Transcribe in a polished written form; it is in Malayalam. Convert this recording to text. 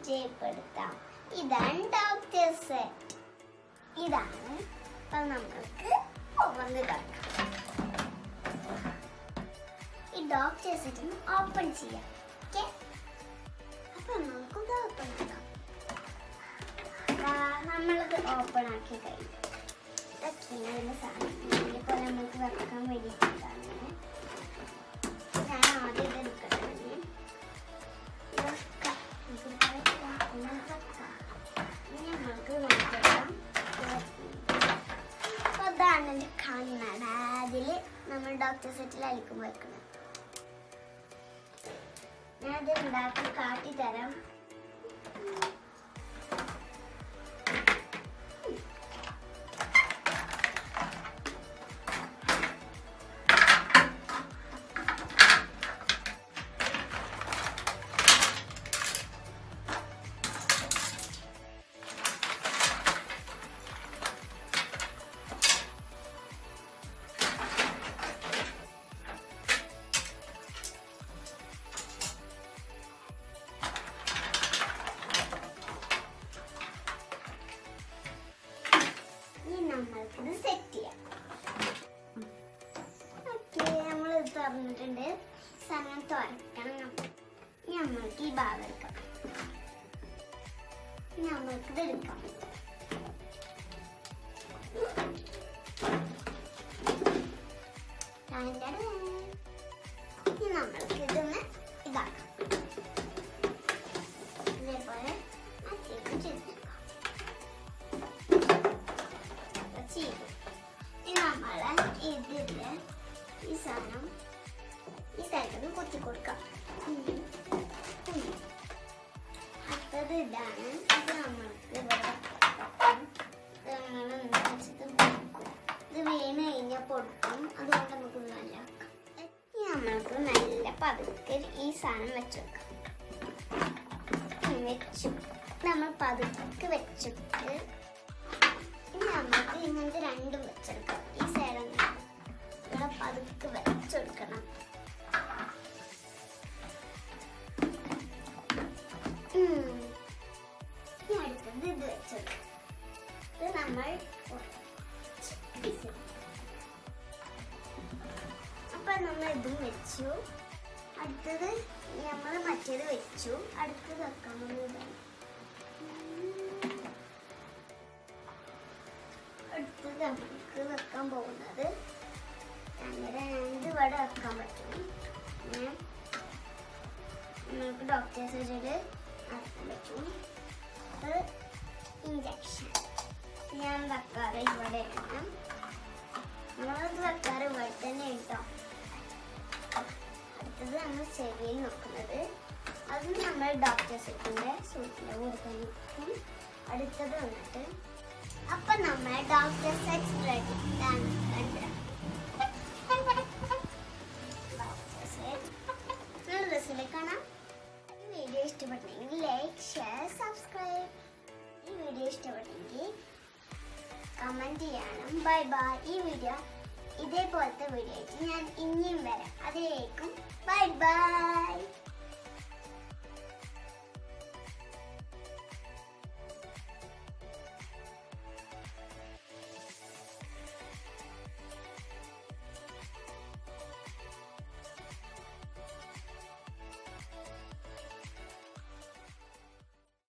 പരിചയപ്പെടുത്താം. ഇതാണ് ഡോക്ടർ സെറ്റ്. ഇതാണ്. അപ്പൊ നമ്മൾക്ക് വന്ന് തുറക്കാം. ഈ ഡോക്ടർ സെറ്റ് ഓപ്പൺ ചെയ്യാം. ഓക്കെ, അപ്പൊ നമുക്കൊന്ന് ഓപ്പൺ ആക്കാം. നമ്മളത് ഓപ്പൺ ആക്കി കഴിഞ്ഞു. ഇതൊക്കെയാണ് സാധനം. ഇതുപോലെ നമുക്ക് വെക്കാൻ വേണ്ടിയിട്ടാണ്. ഞാൻ ആദ്യം ഇതെടുക്കണം. നമ്മൾക്ക് നോക്കാം. അതാണ് എൻ്റെ കണ്ണട. അതിൽ നമ്മൾ ഡോക്ടർ സെറ്റിൽ അലിക്കുമ്പോൾ വെക്കണം. ഞാനത് ഉണ്ടാക്കി കാട്ടിത്തരാം. നമ്മൾക്കിത് സെറ്റ് ചെയ്യാം. ഓക്കെ, നമ്മൾ തുറന്നിട്ടുണ്ട്. സാധനം തുറക്കണം. നമ്മൾക്ക് ഈ ഭാഗം എടുക്കാം. നമ്മൾക്കിത് എടുക്കാം. നമ്മൾക്ക് ഇതൊന്ന് ഇതാക്കാം. ഇതേപോലെ നമ്മള് ഇതില് ഈ സാധനം ഈ സ്ഥലത്ത് കുത്തി കൊടുക്കാം. അടുത്തത് ഇതാണ്. ഇത് നമ്മൾക്ക് ഇത് വീണ് കഴിഞ്ഞാൽ പൊടുക്കും. അതുകൊണ്ട് നമുക്ക് നല്ല നമ്മൾക്ക് നല്ല പതുക്കെ ഈ സാധനം വെച്ചെടുക്കാം. വെച്ചു നമ്മൾ പതുക്കെ വെച്ചിട്ട് നമുക്ക് ഇങ്ങനത്തെ രണ്ടും വെച്ചെടുക്കാം. ഈ സൈഡ് നമ്മളെ പതുക്കെ വെച്ചെടുക്കണം. അടുത്തത് ഇത് വെച്ചെടുക്കാം. ഇത് നമ്മൾ അപ്പൊ നമ്മൾ ഇതും വെച്ചു. അടുത്തത് നമ്മൾ മറ്റേത് വെച്ചു. അടുത്തത് വെക്കാൻ ഇതാണ്. അടുത്തത് നമുക്ക് വെക്കാൻ പോകുന്നത് അങ്ങനെ രണ്ട് വട വെക്കാൻ പറ്റും. നമുക്ക് ഡോക്ടർ സർജറി നടത്താൻ പറ്റും. അത് ഇഞ്ചക്ഷൻ ഞാൻ വെക്കാറ് ഇവിടെയാണ്. നമ്മളത് വെക്കാറ് ഇവിടെ തന്നെ കേട്ടോ. അടുത്തത് നമ്മൾ ചെവിയിൽ നോക്കുന്നത്. അത് നമ്മൾ ഡോക്ടർ സെറ്റിന്റെ സൂചിയുടെ കൊടുക്കാൻ. അടുത്തത് വന്നിട്ട് അപ്പൊ നമ്മൾ ഡോക്ടർ സെറ്റ് റെഡി. കാണാം. ഈ വീഡിയോ ഇഷ്ടപ്പെട്ടെങ്കിൽ ലൈക്ക്, ഷെയർ, സബ്സ്ക്രൈബ്. ഈ വീഡിയോ ഇഷ്ടപ്പെട്ടെങ്കിൽ കമന്റ് ചെയ്യണം. Bye bye. ഈ വീഡിയോ ഇതേപോലത്തെ വീഡിയോ ആയിട്ട് ഞാൻ ഇനിയും വരാം. അതിലേക്കും